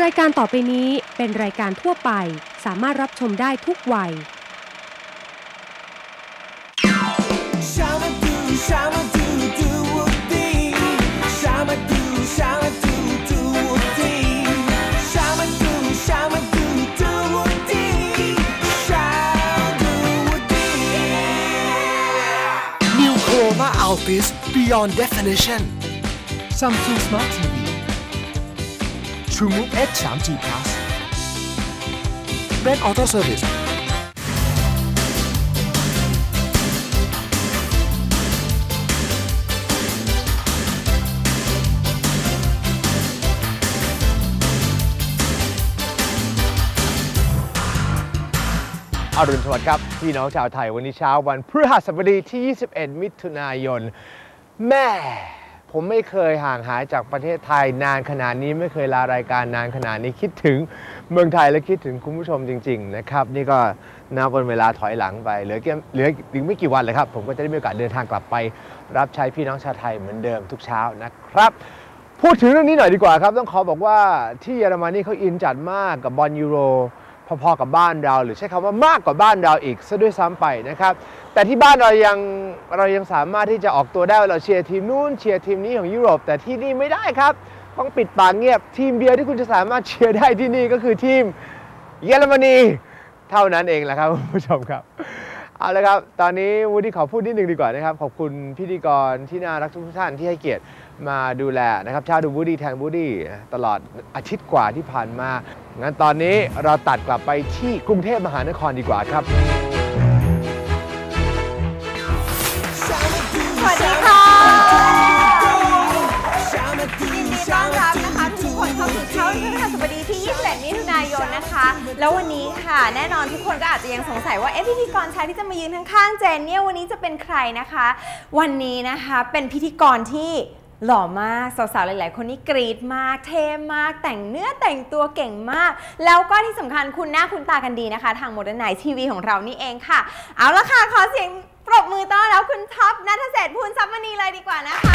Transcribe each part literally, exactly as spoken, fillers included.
รายการต่อไปนี้เป็นรายการทั่วไปสามารถรับชมได้ทุกวัย New Chroma Altis Beyond Definition Samsung Smart ที วี TrueMove เอ็กซ์ ทรี จี Plus Red Auto Service อรุณสวัสดิ์ครับพี่น้องชาวไทยวันนี้เช้าวันพฤหัสบดีที่ ยี่สิบเอ็ด มิถุนายนแม่ผมไม่เคยห่างหายจากประเทศไทยนานขนาดนี้ไม่เคยลารายการนานขนาดนี้คิดถึงเมืองไทยและคิดถึงคุณผู้ชมจริงๆนะครับนี่ก็นับวันเวลาถอยหลังไปเหลือแค่เหลืออีกไม่กี่วันเลยครับผมก็จะได้มีโอกาสเดินทางกลับไปรับใช้พี่น้องชาวไทยเหมือนเดิมทุกเช้านะครับพูดถึงเรื่องนี้หน่อยดีกว่าครับต้องขอบอกว่าที่เยอรมนีเขาอินจัดมากกับบอลยูโรพอๆกับบ้านเราหรือใช้คำว่ามากกว่าบ้านเราอีกซะด้วยซ้ำไปนะครับแต่ที่บ้านเรายังเรายังสามารถที่จะออกตัวได้เราเชียร์ทีมนู้นเชียร์ทีมนี้ของยุโรปแต่ที่นี่ไม่ได้ครับต้องปิดปากเงียบทีมเดียวที่คุณจะสามารถเชียร์ได้ที่นี่ก็คือทีมเยอรมนีเท่านั้นเองแหละครับคุณผู้ชมครับเอาละครับตอนนี้วูดดี้ขอพูดนิดนึงดีกว่านะครับขอบคุณพิธีกรที่น่ารักทุกท่านที่ให้เกียรติมาดูแลนะครับชาวดูวูดดี้แทนวูดดี้ตลอดอาทิตย์กว่าที่ผ่านมางั้นตอนนี้เราตัดกลับไปที่กรุงเทพมหานครดีกว่าครับสวัสดีค่ะยินดีต้อนรับนะคะทุกคนเข้าสู่เช้าวันพฤหัสบดีที่ ยี่สิบเอ็ด มิถุนายนนะคะแล้ววันนี้ค่ะแน่นอนทุกคนก็อาจจะยังสงสัยว่าเอ๊ะพิธีกรชายที่จะมายืนข้างๆเจนเนี่ยวันนี้จะเป็นใครนะคะวันนี้นะคะเป็นพิธีกรที่หล่อมากสาวๆหลายๆคนนี่กรี๊ดมากเท่มากแต่งเนื้อแต่งตัวเก่งมากแล้วก็ที่สำคัญคุณหน้าคุณตากันดีนะคะทางโมเดิร์นไนท์ทีวีของเรานี่เองค่ะเอาละค่ะขอเสียงปรบมือต้อนรับคุณท็อปณัฐเศรษฐ์ ภูลทรัพย์มณีเลยดีกว่านะคะ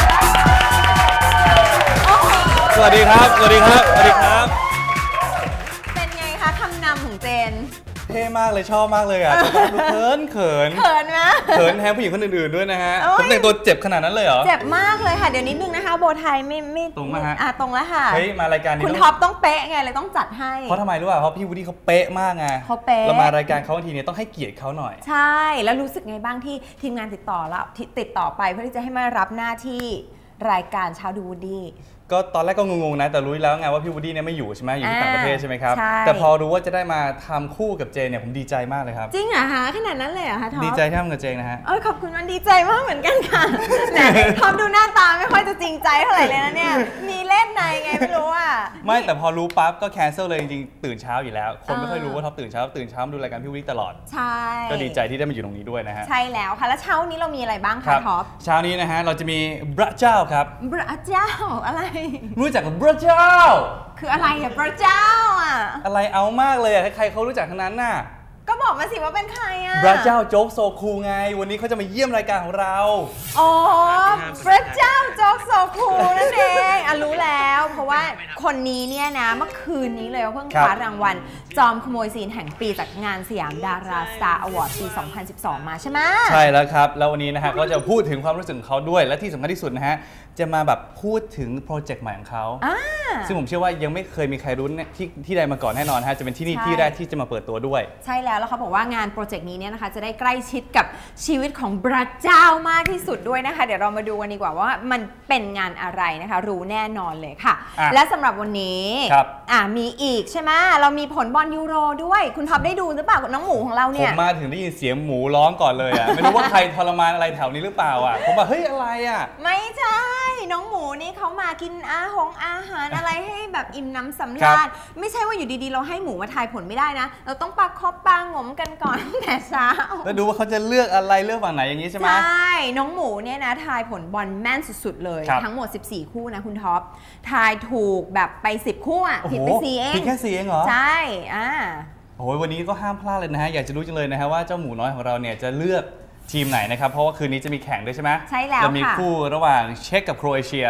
สวัสดีครับสวัสดีครับสวัสดีครับเป็นไงคะคำนำของเจนเท่มากเลยชอบมากเลยอ่ะจะต้องดูเขินเขินเขินไหมเขินแทนผู้หญิงคนอื่นๆด้วยนะฮะผมแต่งตัวเจ็บขนาดนั้นเลยเหรอเจ็บมากเลยค่ะเดี๋ยวนิดนึงนะคะโบไทยไม่ไม่ตรงมาฮะอ่ะตรงแล้วค่ะเฮ้ยมารายการนี้คุณท็อปต้องเป๊ะไงเลยต้องจัดให้เพราะทำไมรู้ป่ะเพราะพี่วูดดี้เขาเป๊ะมากไงเขาเป๊ะเรามารายการเขาบางทีเนี่ยต้องให้เกียรติเขาหน่อยใช่แล้วรู้สึกไงบ้างที่ทีมงานติดต่อแล้วติดต่อไปเพื่อที่จะให้มารับหน้าที่รายการเช้าดูวูดดี้ก็ตอนแรกก็งงๆนะแต่รู้แล้วไงว่าพี่วูดดี้เนี่ยไม่อยู่ใช่ไหมอยู่ที่ต่างประเทศใช่ไหมครับแต่พอรู้ว่าจะได้มาทำคู่กับเจนเนี่ยผมดีใจมากเลยครับจริงเหรอคะขนาดนั้นเลยเหรอคะท็อปดีใจที่ทำกับเจนนะฮะเออขอบคุณมันดีใจมากเหมือนกันค่ะท็อปดูหน้าตาไม่ค่อยจะจริงใจเท่าไหร่เลยนะเนี่ยมีเล่นในไงไม่รู้อ่ะไม่แต่พอรู้ปั๊บก็แคนเซิลเลยจริงๆตื่นเช้าอยู่แล้วคนไม่ค่อยรู้ว่าท็อปตื่นเช้าตื่นเช้าดูรายการพี่วูดดี้ตลอดใช่ก็ดีใจที่ได้มาอยู่ตรงนี้ด้วยนะฮะใช่แล้วค่ะแล้วเช้านี้เรามีอะไรบ้างคะท็อปเช้านี้นะฮะเราจะมีพระเจ้าครับพระเจ้าอะไรรู้จักพระเจ้าคืออะไรอะพระเจ้าอะอะไรเอามากเลยอะใครเขารู้จักทั้งนั้นน่ะก็บอกมาสิว่าเป็นใครอะพระเจ้าโจ๊กโซคูไงวันนี้เขาจะมาเยี่ยมรายการของเราอ๋อพระเจ้าโจ๊กโซคูนั่นเองอ่ะรู้แล้วเพราะว่าคนนี้เนี่ยนะเมื่อคืนนี้เลยเพิ่งคว้ารางวัลจอมขโมยซีนแห่งปีจากงานสยามดาราสตาร์อวอร์ดปีสองพันสิบสองมาใช่ไหมใช่แล้วครับแล้ววันนี้นะฮะก็จะพูดถึงความรู้สึกของเขาด้วยและที่สำคัญที่สุดนะฮะจะมาแบบพูดถึงโปรเจกต์ใหม่ของเขาซึ่งผมเชื่อว่ายังไม่เคยมีใครรู้ที่ที่ใดมาก่อนแน่นอนฮะจะเป็นที่นี่ที่แรกที่จะมาเปิดตัวด้วยใช่แล้วแล้วเขาบอกว่างานโปรเจกต์นี้เนี่ยนะคะจะได้ใกล้ชิดกับชีวิตของพระเจ้ามากที่สุดด้วยนะคะเดี๋ยวเรามาดูกันดีกว่าว่ามันเป็นงานอะไรนะคะรู้แน่นอนเลยค่ะและสำหรับวันนี้อ่ะมีอีกใช่ไหมเรามีผลบอลยูโรด้วยคุณท็อปได้ดูหรือเปล่าน้องหมูของเราเนี่ยผมมาถึงได้ยินเสียงหมูร้องก่อนเลยอ่ะไม่รู้ว่าใครทรมานอะไรแถวนี้หรือเปล่าอ่ะผมบอกเฮ้ยอะไรอ่ะไม่ใช่น้องหมูนี่เขามากินอาหงอาหารอะไรให้แบบอิ่มน้ำสำราญไม่ใช่ว่าอยู่ดีๆเราให้หมูมาทายผลไม่ได้นะเราต้องประคบปางมกันก่อนตั้งแต่เช้าแล้วดูว่าเขาจะเลือกอะไรเลือกฝั่งไหนอย่างนี้ใช่ไหมใช่น้องหมูเนี่ยนะทายผลบอลแม่นสุดๆเลยทั้งหมดสิบสี่คู่นะคุณท็อปทายถูกแบบไปสิบคู่อ่ะผิดไปสี่เองผิดแค่สี่เองเหรอใช่อ่าโอ้ยวันนี้ก็ห้ามพลาดเลยนะฮะอยากจะรู้จังเลยนะฮะว่าเจ้าหมูน้อยของเราเนี่ยจะเลือกทีมไหนนะครับเพราะว่าคืนนี้จะมีแข่งด้วยใช่ไหมใช่แล้วจะมีคู่ระหว่างเช็กกับโครเอเชีย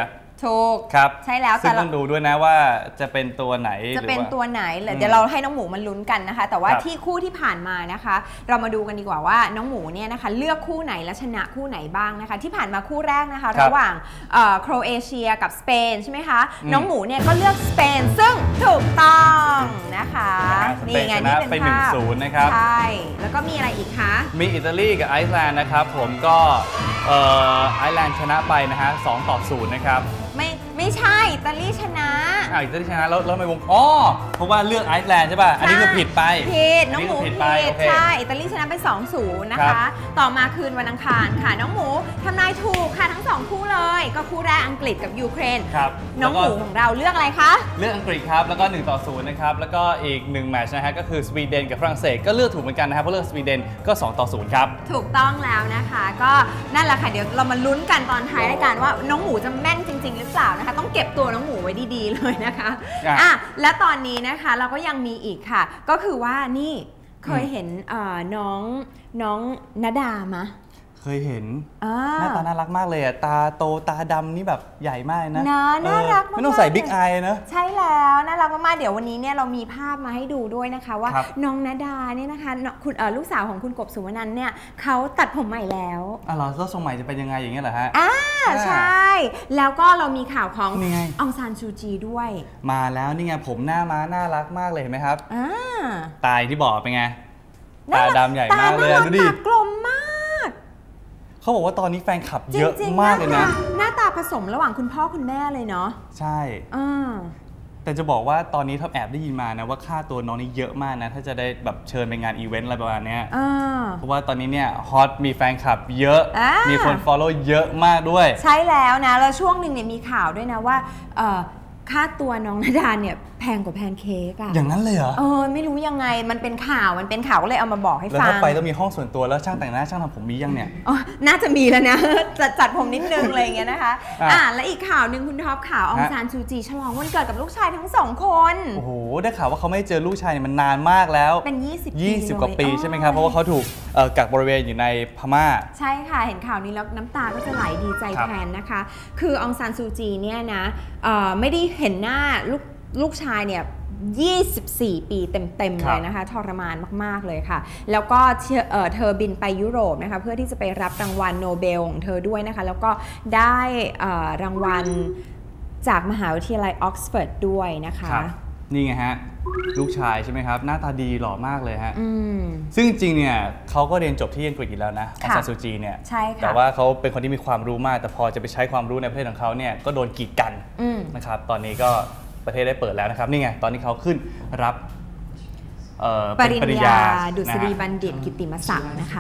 ถูกครับใช่แล้วซึ่งต้องดูด้วยนะว่าจะเป็นตัวไหนจะเป็นตัวไหนเดี๋ยวเราให้น้องหมูมันลุ้นกันนะคะแต่ว่าที่คู่ที่ผ่านมานะคะเรามาดูกันดีกว่าว่าน้องหมูเนี่ยนะคะเลือกคู่ไหนและชนะคู่ไหนบ้างนะคะที่ผ่านมาคู่แรกนะคะระหว่างโครเอเชียกับสเปนใช่ไหมคะน้องหมูเนี่ยก็เลือกสเปนซึ่งถูกต้องนะคะนี่ไงนี่เป็นภาพนะครับใช่แล้วก็มีอะไรอีกคะมีอิตาลีกับไอซ์แลนด์นะครับผมก็ไอซ์แลนด์ชนะไปนะฮะสองต่อศูนย์นะครับไม่ไม่ใช่อิตาลีชนะอ่าอิตาลีชนะแล้วแล้วไม่วงอ๋อเพราะว่าเลือกไอซ์แลนด์ใช่ป่ะอันนี้คือผิดไปผิดน้องหมูผิดใช่อิตาลีชนะไป สองศูนย์ นะคะต่อมาคืนวันอังคารค่ะน้องหมูทำนายถูกค่ะทั้งสองคู่เลยก็คู่แรกอังกฤษกับยูเครนน้องหมูของเราเลือกอะไรคะเลือกอังกฤษครับแล้วก็หนึ่งต่อศูนย์นะครับแล้วก็อีกหนึ่งแมตช์นะฮะก็คือสวีเดนกับฝรั่งเศสก็เลือกถูกเหมือนกันนะครับเพราะเลือกสวีเดนก็สองต่อศูนย์ครับถูกต้องแล้วนะคะก็นั่นแหละค่ะเดี๋ยวเรามาลุ้นกันตอนท้ายรายการว่าน้องหมูจะแม่นจริงๆหรือเปล่านะคะต้องเก็บตัวน้องหมูไว้ดีๆเลยนะคะอ่ะและตอนนี้นะคะเราก็ยังมีอีกค่ะก็คือว่านี่เคยเห็นน้องน้องณดามะเคยเห็นหน้าตาน่ารักมากเลยอ่ะตาโตตาดำนี่แบบใหญ่มากนะน่ารักมากไม่ต้องใส่บิ๊กอายนะใช่แล้วน่ารักมากๆเดี๋ยววันนี้เนี่ยเรามีภาพมาให้ดูด้วยนะคะว่าน้องณดาเนี่ยนะคะคุณลูกสาวของคุณกบสุวรรณันท์เนี่ยเขาตัดผมใหม่แล้วอ๋อเหรอแล้วทรงใหม่จะเป็นยังไงอย่างเงี้ยเหรอฮะอ่าใช่แล้วก็เรามีข่าวขององซานซูจีด้วยมาแล้วนี่ไงผมหน้าม้าน่ารักมากเลยเห็นไหมครับตาที่บอกเป็นไงตาดำใหญ่มากเลยดูดิกลมมากเขาบอกว่าตอนนี้แฟนคลับเยอะมากเลยนะหน้าตาผสมระหว่างคุณพ่อคุณแม่เลยเนาะใช่แต่จะบอกว่าตอนนี้ท็อปแอบได้ยินมานะว่าค่าตัวน้องนี่เยอะมากนะถ้าจะได้แบบเชิญไปงานอีเวนต์อะไรประมาณนี้เพราะว่าตอนนี้เนี่ยฮอตมีแฟนคลับเยอะมีคน follow เยอะมากด้วยใช่แล้วนะแล้วช่วงหนึ่งเนี่ยมีข่าวด้วยนะว่าค่าตัวน้องณดาเนี่ยแพงกว่าแพนเค้กอะอย่างนั้นเลยเหรอเออไม่รู้ยังไงมันเป็นข่าวมันเป็นข่าวก็เลยเอามาบอกให้ฟังแล้วถ้าไปต้องมีห้องส่วนตัวแล้วช่างแต่งหน้าช่างทำผมมียังเนี่ยอ๋อน่าจะมีแล้วนะจัดจัดผมนิดนึงอะไรอย่างเงี้ยนะคะอ่าและอีกข่าวหนึ่งคุณท็อปข่าวองซานซูจีฉลองวันเกิดกับลูกชายทั้งสองคนโอ้โหได้ข่าวว่าเขาไม่เจอลูกชายมันนานมากแล้วเป็นยี่สิบยี่สิบกว่าปีใช่ไหมครับเพราะว่าเขาถูกกักบริเวณอยู่ในพม่าใช่ค่ะเห็นข่าวนี้แล้วน้ำตาก็จะไหลดีใจแทนนะคะคือองซานซูจีเนี่ยนะไม่ได้เห็นหน้าลูกลูกชายเนี่ยยี่สิบสี่ปีเต็มๆเลยนะคะทรมานมากๆเลยค่ะแล้วก็เธอบินไปยุโรปนะคะเพื่อที่จะไปรับรางวัลโนเบลของเธอด้วยนะคะแล้วก็ได้รางวัลจากมหาวิทยาลัยออกซฟอร์ดด้วยนะคะนี่ไงฮะลูกชายใช่ไหมครับหน้าตาดีหล่อมากเลยฮะซึ่งจริงๆเนี่ยเขาก็เรียนจบที่อังกฤษอยู่แล้วนะองซานซูจีเนี่ยแต่ว่าเขาเป็นคนที่มีความรู้มากแต่พอจะไปใช้ความรู้ในประเทศของเขาเนี่ยก็โดนกีดกันนะครับตอนนี้ก็ประเทศได้เปิดแล้วนะครับนี่ไงตอนนี้เขาขึ้นรับปริญญาดุษฎีบัณฑิตกิตติมศักดิ์นะคะ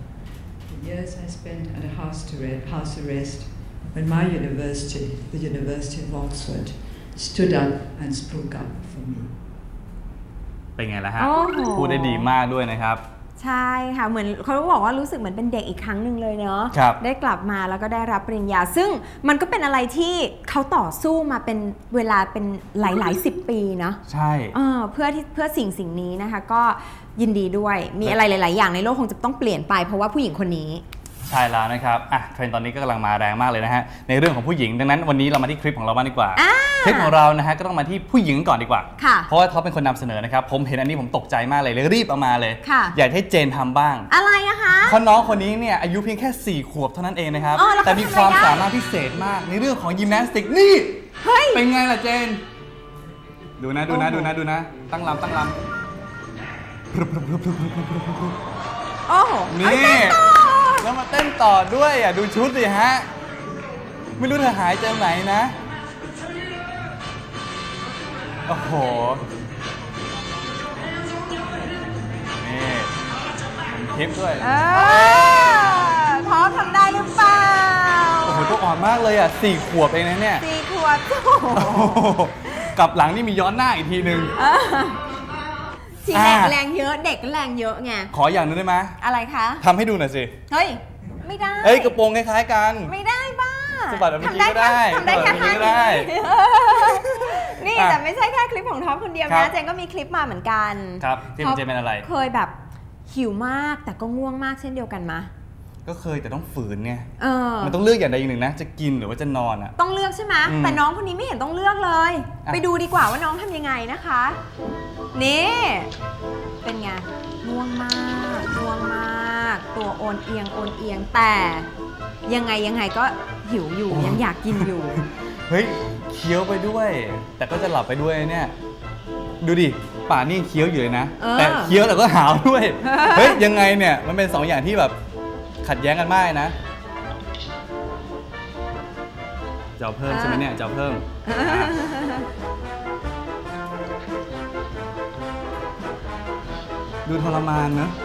Years I spent at a house arrest when my university, the University of Oxford, stood up and spoke up for me. เป็นไงล่ะฮะพูดได้ดีมากด้วยนะครับใช่ค่ะเหมือนเขาบอกว่ารู้สึกเหมือนเป็นเด็กอีกครั้งหนึ่งเลยเนาะได้กลับมาแล้วก็ได้รับปริญญาซึ่งมันก็เป็นอะไรที่เขาต่อสู้มาเป็นเวลาเป็นหลายๆสิบปีนะใช่เพื่อที่เพื่อสิ่งสิ่งนี้นะคะก็ยินดีด้วยมีอะไรหลายๆอย่างในโลกคงจะต้องเปลี่ยนไปเพราะว่าผู้หญิงคนนี้ใช่แล้วนะครับอ่ะเทรนด์ตอนนี้ก็กำลังมาแรงมากเลยนะฮะในเรื่องของผู้หญิงดังนั้นวันนี้เรามาที่คลิปของเราบ้างดีกว่าคลิปของเรานะฮะก็ต้องมาที่ผู้หญิงก่อนดีกว่าเพราะว่าเขาเป็นคนนำเสนอนะครับผมเห็นอันนี้ผมตกใจมากเลยเลยรีบเอามาเลยอยากให้เจนทำบ้างอะไรอะคะเพราะน้องคนนี้เนี่ยอายุเพียงแค่สี่ขวบเท่านั้นเองนะครับแต่มีความสามารถพิเศษมากในเรื่องของยิมนาสติกนี่เป็นไงล่ะเจนดูนะดูนะดูนะดูนะตั้งลำตั้งลำโอ้โหนี่แล้วมาเต้นต่อด้วยอ่ะดูชุดสิฮะไม่รู้เธอหายใจไหนนะโอ้โหนี่เป็นคลิปด้วยเออท้อทำได้หรือเปล่าโอ้โหตัวอ่อนมากเลยอ่ะสี่ขวบเองนะเนี่ยสี่ขวบกับหลังนี่มีย้อนหน้าอีกทีนึงทีแรงแรงเยอะเด็กแรงเยอะไงขออย่างนึงได้ไหมอะไรคะทำให้ดูหน่อยสิเฮ้ยไม่ได้เฮ้ยกระโปรงคล้ายๆกันไม่ได้บ้าสบัดแบบนี้ก็ได้ทำได้แค่ท่านี้นี่แต่ไม่ใช่แค่คลิปของท็อปคนเดียวนะเจนก็มีคลิปมาเหมือนกันครับที่เจนเป็นอะไรเคยแบบหิวมากแต่ก็ง่วงมากเช่นเดียวกันมะก็เคยแต่ต้องฝืนไงเออมันต้องเลือกอย่างใดอย่างหนึ่งนะจะกินหรือว่าจะนอนอ่ะต้องเลือกใช่ไหมแต่น้องคนนี้ไม่เห็นต้องเลือกเลย ไปดูดีกว่าว่าน้องทำยังไงนะคะนี่เป็นไงง่วงมากง่วงมากตัวโอนเอียงโอนเอียงแต่ยังไงยังไงก็หิวอยู่ยังอยากกินอยู่เฮ้ยเคี้ยวไปด้วยแต่ก็จะหลับไปด้วยเนี่ยดูดิป่านี่เคี้ยวอยู่เลยนะแต่เคี้ยวแต่ก็หาวด้วยเฮ้ยยังไงเนี่ยมันเป็นสองอย่างที่แบบขัดแย้งกันมากนะจะเอาเพิ่มใช่ไหมเนี่ยจะเอาเพิ่มดูทรมานนะ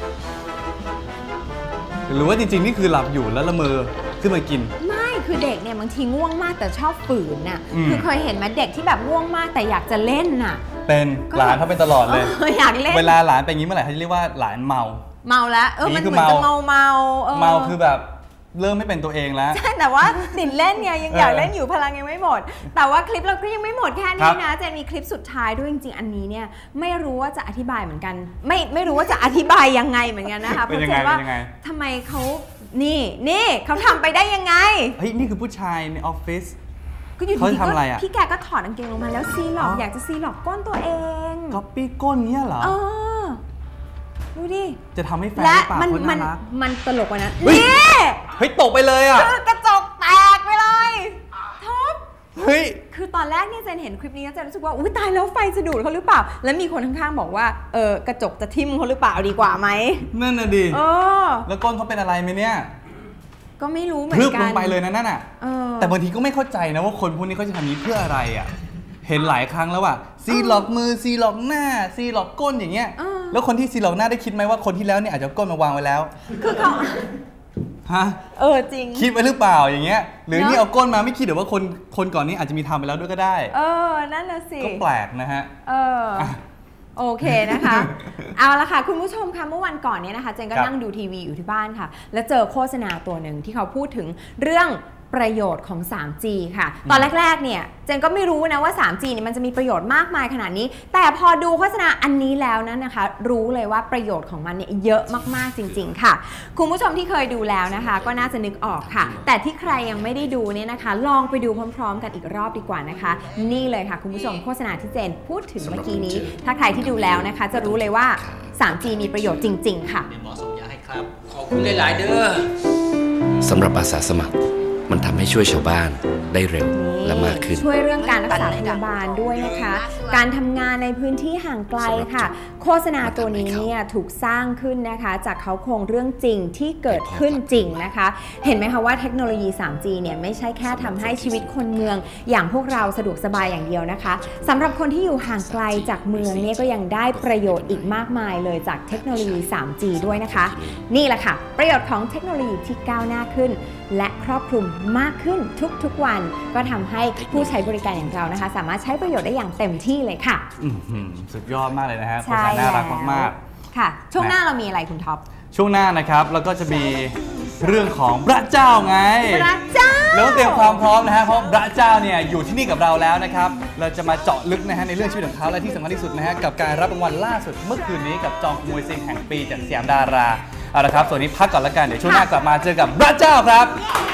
หรือว่าจริงๆนี่คือหลับอยู่แล้วละเมอขึ้นมากินไม่คือเด็กเนี่ยบางทีง่วงมากแต่ชอบฝืนน่ะคือเคยเห็นไหมเด็กที่แบบง่วงมากแต่อยากจะเล่นน่ะเป็นหลานเขาเป็นตลอดเลยอยากเล่นเวลาหลานเป็นอย่างนี้เมื่อไหร่เขาจะเรียกว่าหลานเมาเมาแล้วเออมันเหมือนจะเมาเมาเมาคือแบบเริ่มไม่เป็นตัวเองแล้วใช่แต่ว่าติดเล่นไงยังอยากเล่นอยู่พลังยังไม่หมดแต่ว่าคลิปเราก็ยังไม่หมดแค่นี้นะเจนมีคลิปสุดท้ายด้วยจริงๆอันนี้เนี่ยไม่รู้ว่าจะอธิบายเหมือนกันไม่ไม่รู้ว่าจะอธิบายยังไงเหมือนกันนะคะเพราะเจนว่าทำไมเขานี่นี่เขาทำไปได้ยังไงเฮ้ยนี่คือผู้ชายในออฟฟิศก็อยู่ดีๆก็พี่แกก็ถอดกางเกงลงมาแล้วซีหลอกอยากจะซีหลอกก้นตัวเองก๊อปปี้ก้นเนี้ยเหรอเออดูดิจะทำให้แฟนและมันมันมันตลกกว่านั้นนี่เฮ้ยตกไปเลยอ่ะคือกระจกแตกไปเลยท็อปเฮ้ยคือตอนแรกเนี่ยเจนเห็นคลิปนี้แล้วเจนรู้สึกว่าอุ้ยตายแล้วไฟจะดูดเขาหรือเปล่าแล้วมีคนข้างๆบอกว่าเออกระจกจะทิ่มเขาหรือเปล่าดีกว่าไหมนั่นน่ะดิเออแล้วก้นเขาเป็นอะไรไหมเนี่ยก็ไม่รู้เหมือนกันพลึบลงไปเลยนะนั่นน่ะแต่บางทีก็ไม่เข้าใจนะว่าคนพวกนี้เขาจะทำนี้เพื่ออะไรอ่ะเห็นหลายครั้งแล้วอ่ะซีหลอกมือซีหลอกหน้าซีหลอกก้นอย่างเงี้ยแล้วคนที่ซีหลอกหน้าได้คิดไหมว่าคนที่แล้วเนี่ยอาจจะก้นมาวางไว้แล้วคือเขาฮะเออจริงคิดไว้หรือเปล่าอย่างเงี้ยหรือนี่เอาก้นมาไม่คิดหรือว่าคนคนก่อนนี้อาจจะมีทำไปแล้วด้วยก็ได้เออนั่นน่ะสิก็แปลกนะฮะเออโอเคนะคะเอาละค่ะคุณผู้ชมคะเมื่อวันก่อนเนี่ยนะคะเจนก็นั่งดูทีวีอยู่ที่บ้านค่ะแล้วเจอโฆษณาตัวหนึ่งที่เขาพูดถึงเรื่องประโยชน์ของ ทรี จี ค่ะตอนแรกๆเนี่ยเจนก็ไม่รู้นะว่า ทรี จี เนี่ยมันจะมีประโยชน์มากมายขนาดนี้แต่พอดูโฆษณาอันนี้แล้วนั้นนะคะรู้เลยว่าประโยชน์ของมันเนี่ยเยอะมากๆจริงๆค่ะคุณผู้ชมที่เคยดูแล้วนะคะก็น่าจะนึกออกค่ะแต่ที่ใครยังไม่ได้ดูเนี่ยนะคะลองไปดูพร้อมๆกันอีกรอบดีกว่านะคะนี่เลยค่ะคุณผู้ชมโฆษณาที่เจนพูดถึงเมื่อกี้นี้ถ้าใครที่ดูแล้วนะคะจะรู้เลยว่า ทรี จี มีประโยชน์จริงๆค่ะหมอส่งยาให้ครับขอบคุณหลายๆเด้อสำหรับอาสาสมัครมันทำให้ช่วยชาวบ้านได้เร็วและมากขึ้นช่วยเรื่องการรักษาพยาบาลด้วยนะคะการทำงานในพื้นที่ห่างไกลค่ะโฆษณาตัวนี้เนี่ยถูกสร้างขึ้นนะคะจากเขาโครงเรื่องจริงที่เกิดขึ้นจริงนะคะเห็นไหมคะว่าเทคโนโลยี ทรี จี เนี่ยไม่ใช่แค่ทำให้ชีวิตคนเมืองอย่างพวกเราสะดวกสบายอย่างเดียวนะคะสำหรับคนที่อยู่ห่างไกลจากเมืองเนี่ยก็ยังได้ประโยชน์อีกมากมายเลยจากเทคโนโลยี ทรี จี ด้วยนะคะนี่แหละค่ะประโยชน์ของเทคโนโลยีที่ก้าวหน้าขึ้นและครอบคลุมมากขึ้นทุกๆวันก็ทำให้ผู้ใช้บริการอย่างเรานะคะสามารถใช้ประโยชน์ได้อย่างเต็มที่เลยค่ะสุดยอดมากเลยนะฮะโฆษณาน่ารักมากๆค่ะช่วงหน้าเรามีอะไรคุณท็อปช่วงหน้านะครับแล้วก็จะมีเรื่องของพระเจ้าไงพระเจ้าแล้วเตรียมความพร้อมนะฮะเพราะพระเจ้าเนี่ยอยู่ที่นี่กับเราแล้วนะครับเราจะมาเจาะลึกนะฮะในเรื่องชีวิตของเขาและที่สำคัญที่สุดนะฮะกับการรับรางวัลล่าสุดเมื่อคืนนี้กับจอมขโมยซิงแห่งปีจากสยามดาราเอาละครับส่วนนี้พักก่อนละกันเดี๋ยวช่วงหน้ากลับมาเจอกับพระเจ้าครับ